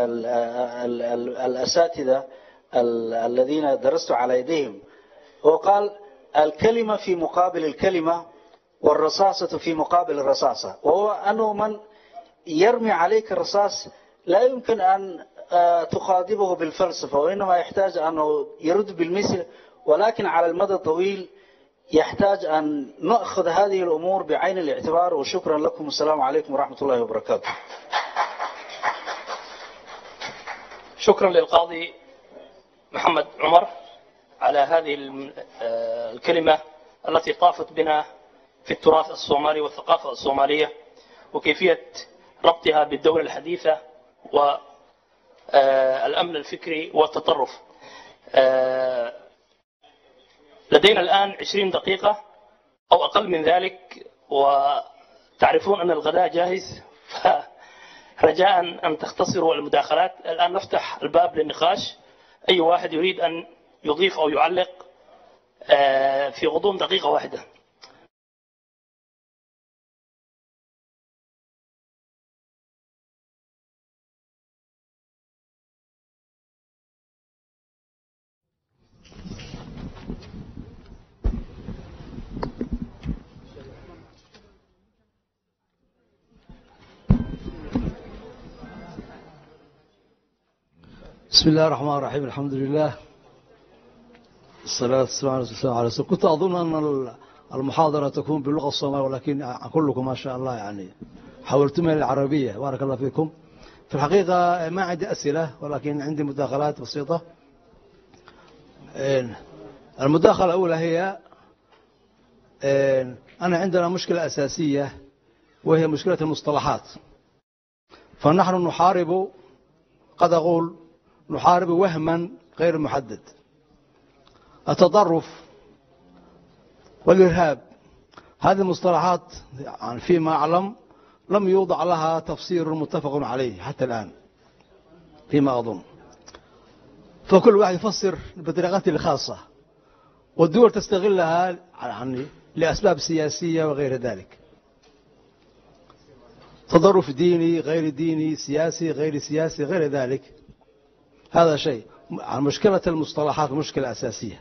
الأساتذة الذين درست على يديهم، وقال الكلمة في مقابل الكلمة والرصاصة في مقابل الرصاصة، وهو أنه من يرمي عليك الرصاص لا يمكن أن تخاطبه بالفلسفة، وإنما يحتاج أنه يرد بالمثل، ولكن على المدى الطويل يحتاج أن نأخذ هذه الأمور بعين الاعتبار. وشكرا لكم، والسلام عليكم ورحمة الله وبركاته. شكرا للقاضي محمد عمر على هذه الكلمة التي طافت بنا في التراث الصومالي والثقافة الصومالية وكيفية ربطها بالدولة الحديثة والأمن الفكري والتطرف. لدينا الآن 20 دقيقة أو أقل من ذلك، وتعرفون أن الغداء جاهز، فرجاء أن تختصروا المداخلات. الآن نفتح الباب للنقاش، أي واحد يريد أن يضيف أو يعلق في غضون دقيقة واحدة. بسم الله الرحمن الرحيم. الحمد لله، الصلاة والسلام على رسول. كنت أظن أن المحاضرة تكون باللغة الصومالية، ولكن كلكم ما شاء الله يعني حولتمها للعربية، بارك الله فيكم. في الحقيقة ما عندي أسئلة، ولكن عندي مداخلات بسيطة. المداخلة الأولى هي أنا عندنا مشكلة أساسية، وهي مشكلة المصطلحات. فنحن نحارب، قد أقول نحارب وهما غير محدد. التطرف والإرهاب، هذه المصطلحات يعني فيما أعلم لم يوضع لها تفسير متفق عليه حتى الآن فيما أظن، فكل واحد يفسر بطريقته الخاصة، والدول تستغلها يعني لأسباب سياسية وغير ذلك. تطرف ديني غير ديني، سياسي غير سياسي، غير ذلك. هذا شيء. مشكلة المصطلحات مشكلة أساسية،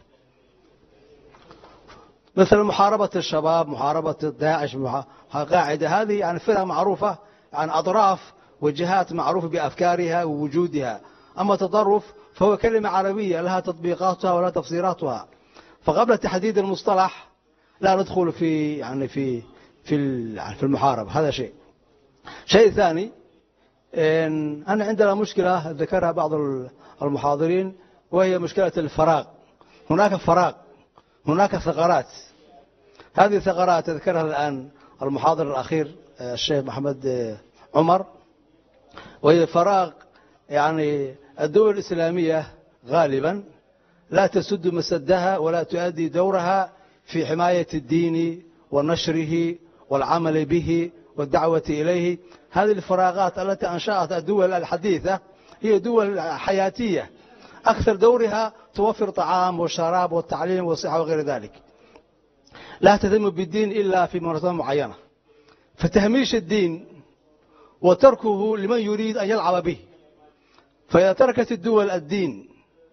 مثل محاربة الشباب، محاربة داعش، قاعدة، هذه يعني فرقة معروفة عن أطراف وجهات معروفة بأفكارها ووجودها. أما التطرف فهو كلمة عربية لها تطبيقاتها ولا تفسيراتها، فقبل تحديد المصطلح لا ندخل في يعني في المحاربة. هذا شيء. شيء ثاني، أنا عندنا مشكلة ذكرها بعض المحاضرين، وهي مشكلة الفراغ. هناك فراغ، هناك ثغرات. هذه الثغرات ذكرها الآن المحاضر الأخير الشيخ محمد عمر، وهي فراغ. يعني الدول الإسلامية غالبا لا تسد مسدها ولا تؤدي دورها في حماية الدين ونشره والعمل به والدعوة إليه. هذه الفراغات التي أنشأت الدول الحديثة هي دول حياتية، أكثر دورها توفر طعام وشراب والتعليم والصحة وغير ذلك، لا تهتم بالدين إلا في مناسبات معينة. فتهميش الدين وتركه لمن يريد أن يلعب به. فإذا تركت الدول الدين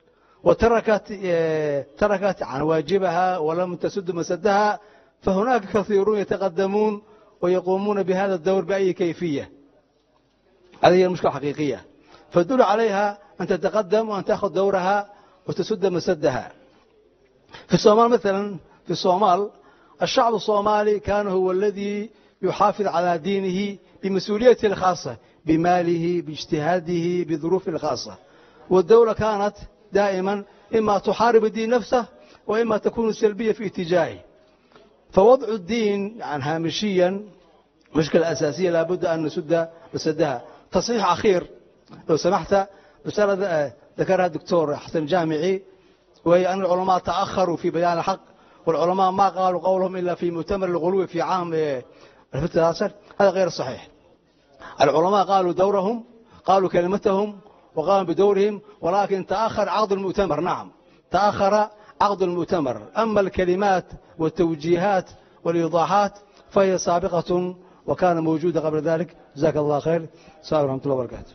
وتركت عن واجبها ولم تسد مسدها، فهناك كثيرون يتقدمون ويقومون بهذا الدور بأي كيفية. هذه هي المشكلة الحقيقية، فالدول عليها أن تتقدم وأن تأخذ دورها وتسد مسدها. في الصومال مثلا، في الصومال الشعب الصومالي كان هو الذي يحافظ على دينه بمسؤوليته الخاصة، بماله، باجتهاده، بظروفه الخاصة. والدولة كانت دائما إما تحارب الدين نفسه وإما تكون سلبية في اتجاهه. فوضع الدين عن هامشيا مشكلة أساسية لابد أن نسدها. تصحيح أخير لو سمحت، رسالة ذكرها الدكتور حسن جامعي، وهي أن العلماء تأخروا في بيان الحق، والعلماء ما قالوا قولهم إلا في مؤتمر الغلو في عام 2013. هذا غير صحيح. العلماء قالوا دورهم، قالوا كلمتهم وقاموا بدورهم، ولكن تأخر عقد المؤتمر. نعم تأخر عقد المؤتمر، أما الكلمات والتوجيهات والإيضاحات فهي سابقة وكان موجودة قبل ذلك. جزاك الله خير. السلام ورحمة الله وبركاته.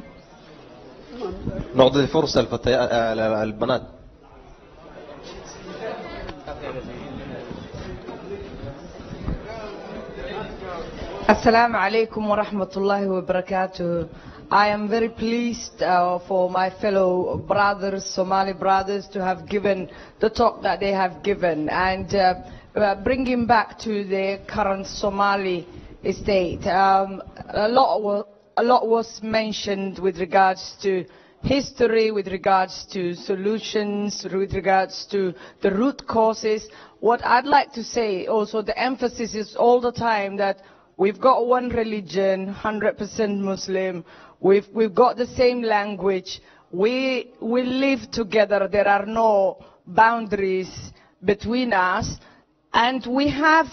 نعطي فرصة البنات. Assalamu alaikum wa rahmatullahi wa barakatuh. I am very pleased for my fellow brothers, Somali brothers, to have given the talk that they have given, and bringing back to the current Somali state. A lot was mentioned with regards to history, with regards to solutions, with regards to the root causes. What I'd like to say also, the emphasis is all the time that we've got one religion, 100% Muslim. We've got the same language. We live together. There are no boundaries between us, and we have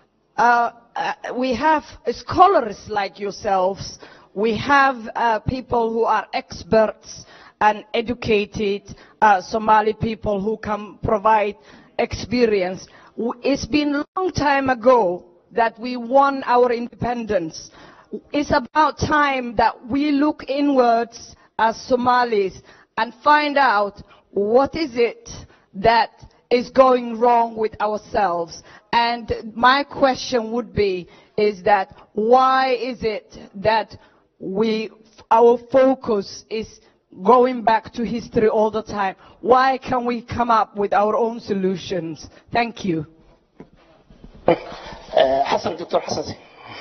scholars like yourselves. We have people who are experts and educated Somali people who can provide experience. It's been a long time ago that we won our independence. It's about time that we look inwards as Somalis and find out what is it that is going wrong with ourselves. And my question would be, is that why is it that our focus is going back to history all the time? Why can't we come up with our own solutions? Thank you. حسن دكتور حسن.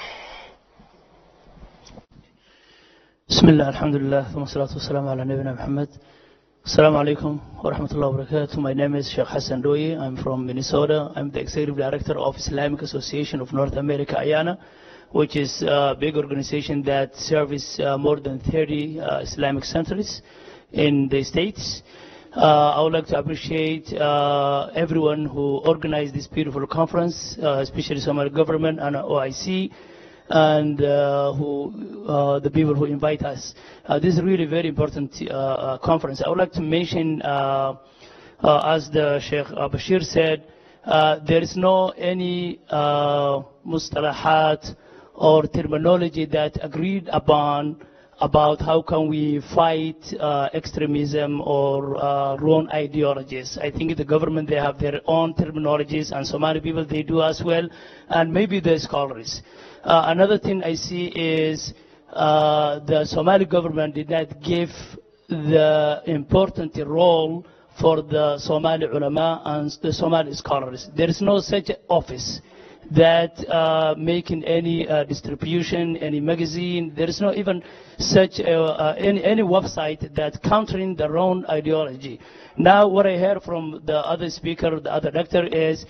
بسم الله الحمد لله ثم الصلاة والسلام على نبينا محمد. Assalamu alaikum wa rahmatullahi wa barakatuh. My name is Sheikh Hassan Doyi. I'm from Minnesota. I'm the Executive Director of Islamic Association of North America, IANA, which is a big organization that serves more than 30 Islamic centers in the States. I would like to appreciate everyone who organized this beautiful conference, especially Somali government and OIC, and the people who invite us. This is really very important conference. I would like to mention, as the Sheikh Bashir said, there is no any mustalahat or terminology that agreed upon about how can we fight extremism or wrong ideologies. I think the government, they have their own terminologies, and Somali people, they do as well, and maybe the scholars. Another thing I see is the Somali government did not give the important role for the Somali ulama and the Somali scholars. There is no such office that making any distribution, any magazine. There is no even such any website that countering the wrong ideology. Now what I heard from the other speaker, the other lecturer, is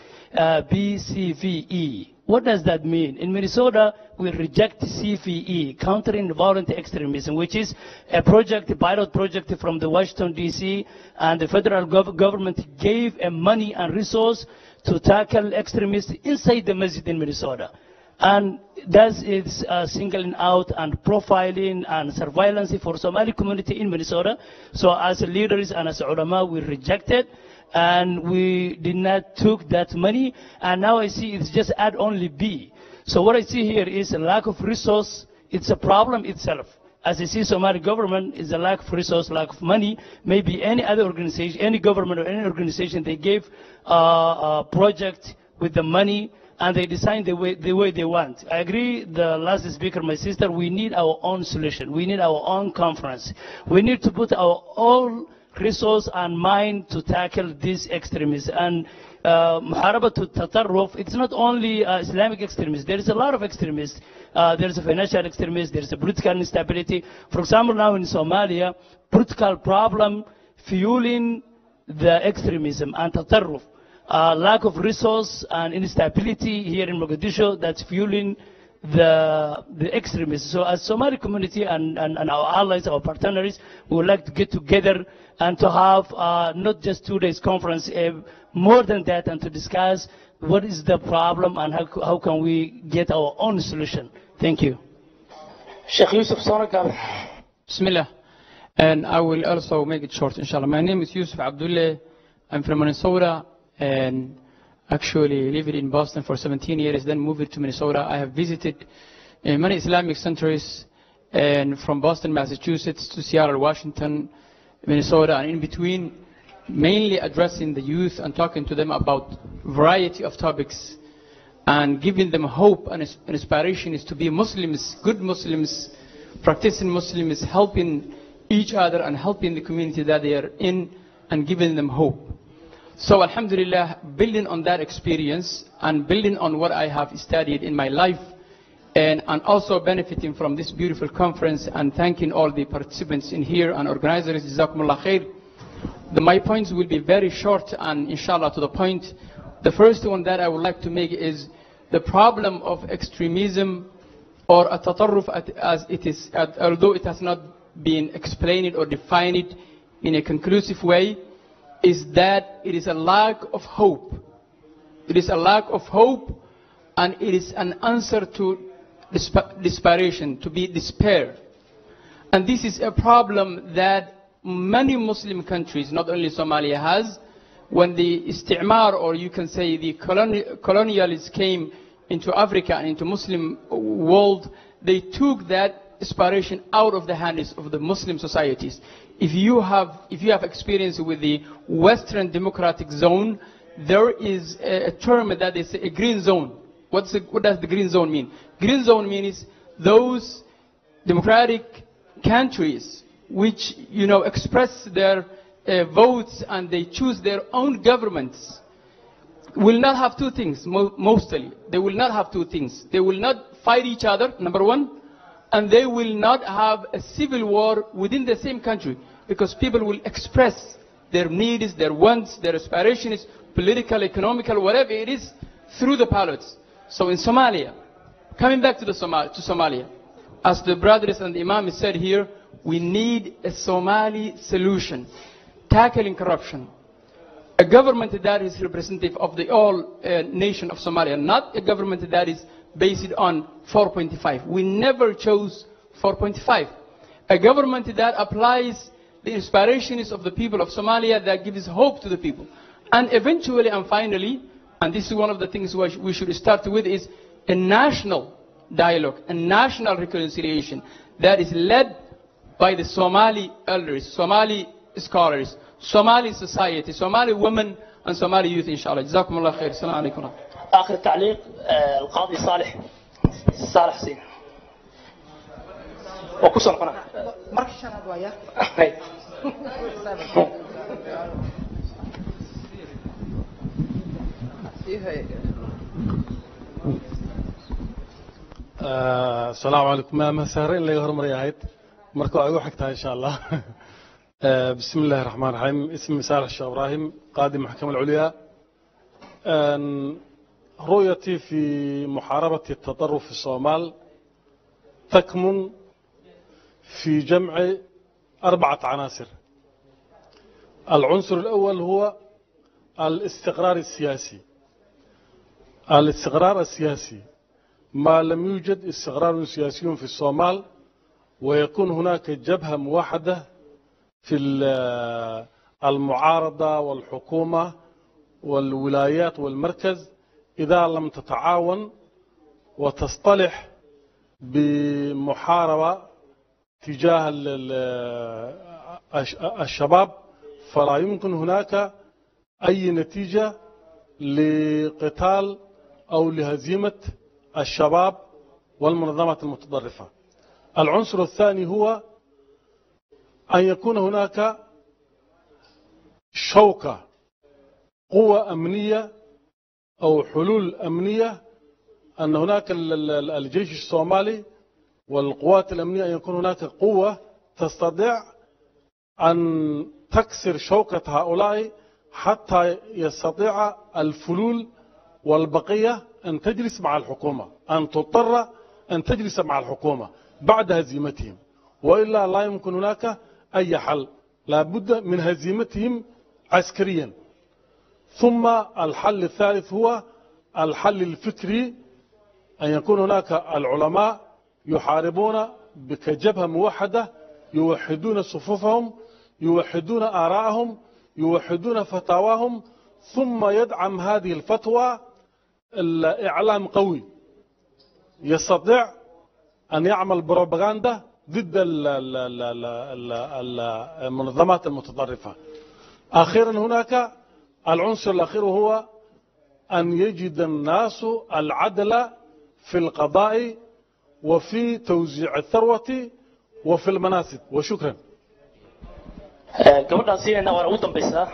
BCVE. What does that mean? In Minnesota, we reject CVE, Countering Violent Extremism, which is a project, a pilot project from the Washington, D.C., and the federal government gave money and resource to tackle extremists inside the masjid in Minnesota. And that is singling out and profiling and surveillance for Somali community in Minnesota. So as leaders and as ulama, we rejected, and we did not took that money. And now I see it's just add only B. So what I see here is a lack of resource. It's a problem itself. As I see, Somali government is a lack of resource, lack of money. Maybe any other organization, any government or any organization, they gave a project with the money and they design the way they want. I agree, the last speaker, my sister, we need our own solution. We need our own conference. We need to put our own resource and mind to tackle this extremism. And محاربة التطرف, it's not only Islamic extremists. There is a lot of extremists. There is a financial extremist. There is a political instability. For example, now in Somalia, political problem fueling the extremism and tatarruf. Lack of resource and instability here in Mogadishu, that's fueling the extremists. So as Somali community and our allies, our partners, we would like to get together and to have not just 2 days conference, more than that, and to discuss what is the problem and how can we get our own solution. Thank you. Sheikh Yusuf Sonakal. Bismillah. And I will also make it short, inshallah. My name is Yusuf Abdullah. I'm from Minnesota and actually lived in Boston for 17 years, then moved to Minnesota. I have visited many Islamic centers, and from Boston, Massachusetts to Seattle, Washington, Minnesota, and in between, mainly addressing the youth and talking to them about variety of topics and giving them hope and inspiration is to be Muslims, good Muslims, practicing Muslims, helping each other and helping the community that they are in and giving them hope. So alhamdulillah, building on that experience and building on what I have studied in my life and also benefiting from this beautiful conference and thanking all the participants in here and organizers, Jazakumullah khair. My points will be very short and inshallah to the point. The first one that I would like to make is the problem of extremism or at-tatarruf as it is, although it has not been explained or defined in a conclusive way, is that it is a lack of hope. It is a lack of hope and it is an answer to desperation, to be despair. And this is a problem that many Muslim countries, not only Somalia, has. When the istimar, or you can say the colonialists came into Africa and into Muslim world, they took that inspiration out of the hands of the Muslim societies. If you have experience with the Western democratic zone, there is a term that is a green zone. What does the green zone mean? Green zone means those democratic countries which, express their votes and they choose their own governments will not have two things, mostly. They will not have two things. They will not fight each other, number one, and they will not have a civil war within the same country because people will express their needs, their wants, their aspirations, political, economical, whatever it is, through the ballots. So in Somalia, coming back to Somalia, as the brothers and the Imam said here, we need a Somali solution, tackling corruption. A government that is representative of the whole nation of Somalia, not a government that is based on 4.5. We never chose 4.5. A government that applies the inspirations of the people of Somalia, that gives hope to the people. And eventually and finally, and this is one of the things we should start with, is a national dialogue, a national reconciliation that is led by the Somali elders, Somali scholars, Somali society, Somali women and Somali youth, inshallah. Jazakumullah khair. Assalamu alaikum. آخر تعليق القاضي صالح حسين. وكسر قناة. مركز شناد وياه. السلام عليكم. ما سهرين اللي يهرم رياهيت مركو أيوة حكتها إن شاء الله. بسم الله الرحمن الرحيم. اسمي صالح الشيخ إبراهيم، قاضي المحكمة العليا. رؤيتي في محاربة التطرف في الصومال تكمن في جمع 4 عناصر. العنصر الأول هو الاستقرار السياسي. الاستقرار السياسي، ما لم يوجد استقرار سياسي في الصومال ويكون هناك جبهة موحدة في المعارضة والحكومة والولايات والمركز، إذا لم تتعاون وتصطلح بمحاربة تجاه الشباب، فلا يمكن هناك أي نتيجة لقتال أو لهزيمة الشباب والمنظمات المتطرفة. العنصر الثاني هو أن يكون هناك شوكة قوة أمنية أو حلول أمنية، أن هناك الجيش الصومالي والقوات الأمنية، أن يكون هناك قوة تستطيع أن تكسر شوكة هؤلاء حتى يستطيع الفلول والبقية أن تجلس مع الحكومة، أن تضطر أن تجلس مع الحكومة بعد هزيمتهم، وإلا لا يمكن هناك أي حل، لا بد من هزيمتهم عسكريا. ثم الحل الثالث هو الحل الفكري، أن يكون هناك العلماء يحاربون كجبهة موحدة، يوحدون صفوفهم، يوحدون آراءهم، يوحدون فتاواهم، ثم يدعم هذه الفتوى الإعلام قوي يستطيع أن يعمل بروباغندا ضد المنظمات المتطرفة. أخيرا هناك العنصر الأخير هو أن يجد الناس العدل في القضاء وفي توزيع الثروة وفي المناصب. وشكرا. gabadhaasi ina war ugu dambaysaa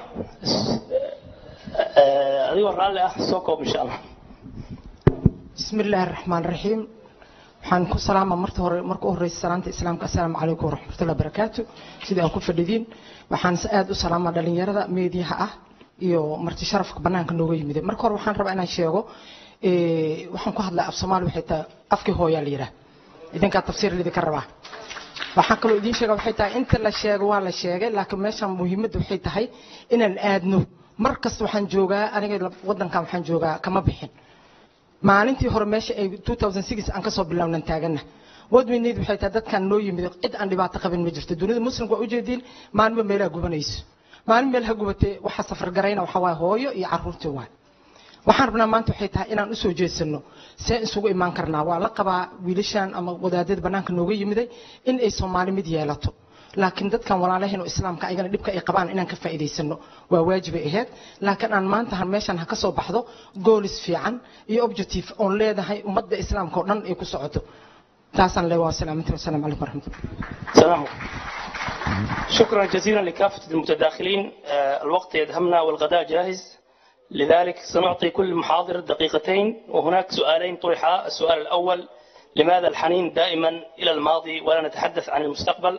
adigoo raalli ah soo koob insha Allah. بسم الله الرحمن الرحيم. waxaan ku salaama marka u horeysa salaanta islaamka assalaamu calaykum waraxmatullaahi wabarakaatu. sidii aan ku fadhidiin waxaan aad u salaamaa dhalinyarada meediyaha ah iyo marti sharafka banaanka nooga yimid. marka hore waxaan rabaa inaan sheego waxaan ku hadlaa af Soomaali waxay tahay afkii hooyo la yiraahdo idinka tafsiir lidinka rabaa. waxaan kaloo idin sheegaa waxay tahay inta la sheego waa la sheegay laakiin meeshan muhiimaddu waxay tahay inaan aadno. markasta waxaan joogaa aniga wadankan waxaan joogaa kama bixin. maalintii hore meesha ay 2006 aan ka soo bilownaan taagana wadweyneed waxay tahay dadkan noo yimid cid aan dhibaato qabin ma jirto. dunida muslimku waa u jeedin maalmo meelaha gubanayso, maalmo meelaha gubatay waxa safar garayna waxa waa hooyo iyo carruurtii waa. waxaan rabnaa maanta waxay tahay inaan u soo jeesano see isugu imaan karnaa. waa la qabaa wiilashan ama wadaadada banaanka nooga yimiday in ay Soomaali mid yeelato, laakiin dadkan walaalaheena islaamka ayagana dhibka ay qabaan inaan ka faa'iideysano waa waajib ay ahayd. laakiin aan maanta meeshan ha ka soo baxdo goolis fiican iyo objective on leedahay ummadda islaamka oo dhan ay ku socoto. taasaan leeyahay. assalaamu calaykum warahmatullahi. شكرا جزيلا لكافة المتداخلين. الوقت يدهمنا والغداء جاهز، لذلك سنعطي كل محاضر دقيقتين. وهناك سؤالين طرحا. السؤال الأول: لماذا الحنين دائما إلى الماضي ولا نتحدث عن المستقبل؟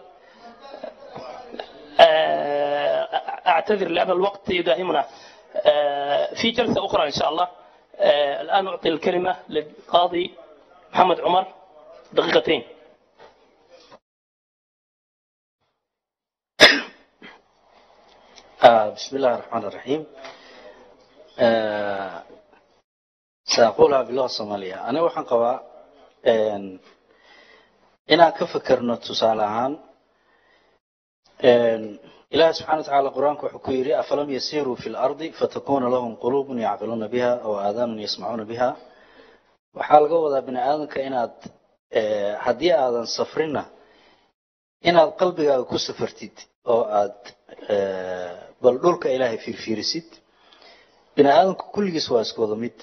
أعتذر لأن الوقت يداهمنا. في جلسة أخرى إن شاء الله. الآن أعطي الكلمة للقاضي محمد عمر دقيقتين. بسم الله الرحمن الرحيم. سأقولها باللغة الصومالية. أنا وحن قوا إن كفكرنا تصالحان إله سبحانه وتعالى القرآن كحكيري: أفلم يسيروا في الأرض فتكون لهم قلوب يعقلون بها أو آذان يسمعون بها. وحال قوة بن آدم كإناد هدي آذان صفرنا إناد قلبك كسفرتيد أو آد بلدولك إلهي في فيرسيد. بن آدم كل جسوا اسكوذ ميت.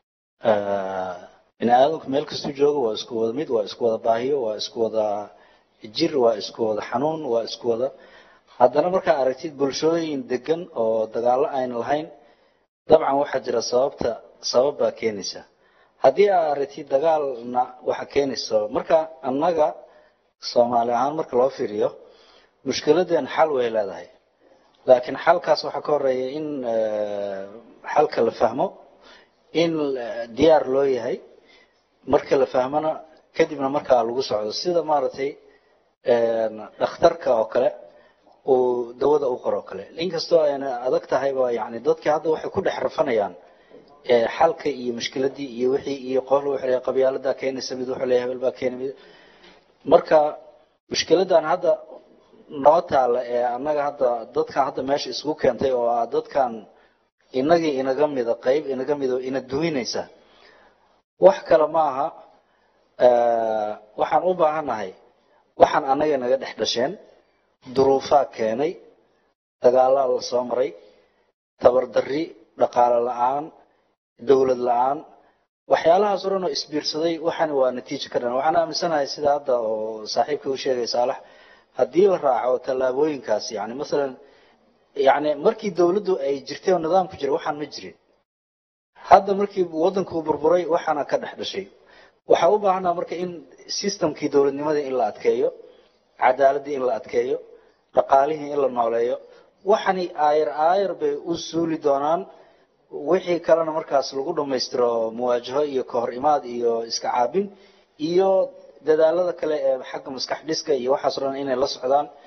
بن آدم ملك استجوج واسكوذ ميت واسكوذ باهي واسكوذ جير واسكوذ حنون واسكوذ. haddana markaa aragtid bulshooyin degan oo dagaalo aan lahayn dabcan waxa jira sabab baa keenaysa. haddii aad aragtid dagaalna waxa keenaysa marka annaga Soomaali ahaan marka loo fiiriyo mushkiladan xal way leedahay, laakiin xalkaas waxa ka horeeya in xalka la fahmo, in diyaar loo yahay. marka la fahmana kadibna marka lagu socdo sida maartay dhakhtarka oo kale oo dawada u qoro kale. inkastoo ay adag tahay ba yani dadka hadda waxay ku dhex rafanayaan xalka iyo mushkiladii iyo wixii iyo qof loo xiriyo qabyaalada keenaysa mid wuxuu leeyahay hebel baa keenay. marka mushkiladan hadda noo taala ee annaga hadda dadkan hadda meesha isugu keentay oo dadkan inagii inaga mid qayb inaga mid ina duwinaysa wax kale ma aha. waxaan u baahanahay waxaan annaga naga dhex dhasheen duruufa keenay, dagaalo la soo maray, tabar darri, dhaqaale la'aan, dawlad la'aan, waxyaalahaas oo dhan oo isbiirsaday waxaan waa natiijo ka dhan. waxaan aaminsanahay sida hadda oo saaxiibkii u sheegay Saalax, haddii la raaco tallaabooyinkaas yani masalan يعني markii dawladdu ay jirtay oo nidaam ku jiray waxaan ma jirin hadda markii wadanku burburay waxaana ka dhex dhashay waxa u baahnaa marka in systemkii dawladnimada in la adkeeyo cadaaladii in la adkeeyo dhaqaalihii in la nooleeyo waxani aayar bay u suuli doonaan wixii kalena markaas lagu dhameystiro muwaajaho iyo ka hor imaad iyo iska caabin iyo dadaalada kale ee xagga maskax dhiska iyo waxaas oo dhan inay la socdaan